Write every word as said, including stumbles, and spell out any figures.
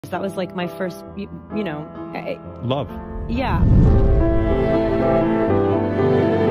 That was like my first, you, you know. I, Love. Yeah.